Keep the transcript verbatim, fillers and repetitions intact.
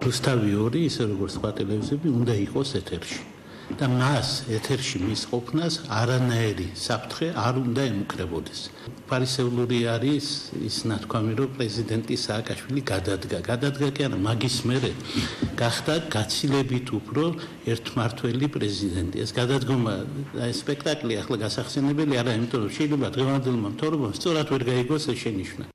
რუსთავი ორი, ისე როგორც სხვა ტელევიზიები, უნდა იყოს ეთერში. და მას ეთერში მის ყოფნას არანაირი საფრთხე არ უნდა ემუქრებოდეს. ფარისევლური არის ის ნათქვამი, რომ პრეზიდენტი სააკაშვილი გადადგა. გადადგა კი არა, მაგის მერე გახდა გაცილებით უფრო ერთმართველი პრეზიდენტი. ეს გადადგომა, ეს სპექტაკლი ახლა გასახსენებელი არა, იმიტომ რომ შეიძლება დღევანდელმა მთავრობამ სწორად ვერ გაიგოს ეს შენიშვნა.